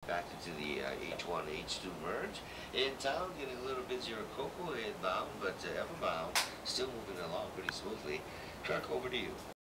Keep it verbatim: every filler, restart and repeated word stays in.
back into the uh, H one H two merge. In town, getting a little busier at Cocoa, head bound, but uh, ever bound, still moving along pretty smoothly. Truck, over to you.